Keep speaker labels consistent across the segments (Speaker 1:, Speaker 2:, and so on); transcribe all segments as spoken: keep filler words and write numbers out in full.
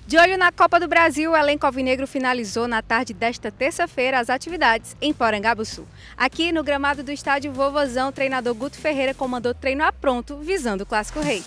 Speaker 1: De olho na Copa do Brasil, o elenco alvinegro finalizou na tarde desta terça-feira as atividades em Porangabuçu. Aqui no gramado do estádio Vovozão, o treinador Guto Ferreira comandou treino a pronto visando o Clássico Rei.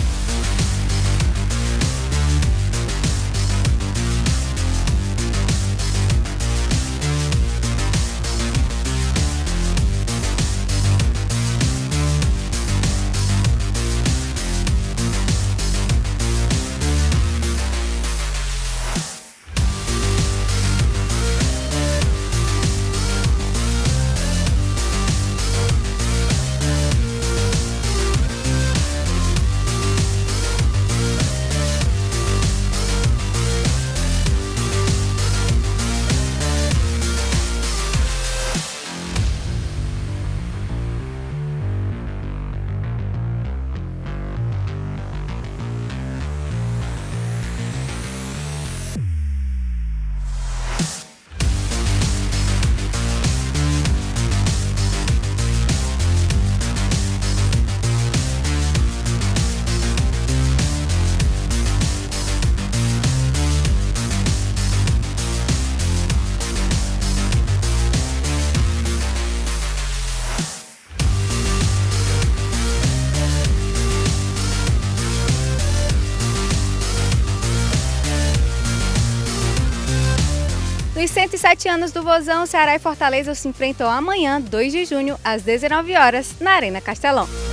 Speaker 1: Nos cento e sete anos do Vozão, Ceará e Fortaleza se enfrentam amanhã, dois de junho, às dezenove horas, na Arena Castelão.